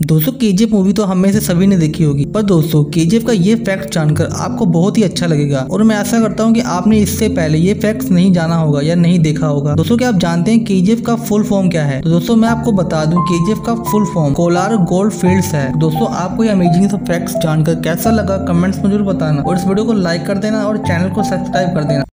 दोस्तों KGF movie तो हम में से सभी ने देखी होगी, पर दोस्तों केजीएफ का ये फैक्ट जानकर आपको बहुत ही अच्छा लगेगा और मैं आशा करता हूँ कि आपने इससे पहले ये फैक्ट नहीं जाना होगा या नहीं देखा होगा। दोस्तों क्या आप जानते हैं केजीएफ का फुल फॉर्म क्या है? तो दोस्तों मैं आपको बता दूं केजीएफ का full form Kolar gold fields है। दोस्तों आपको ये अमेजिंग सब फैक्ट्स जानकर कैसा लगा कमेंट्स में जरूर बताना और इस वीडियो को लाइक कर देना और चैनल को सब्सक्राइब कर देना।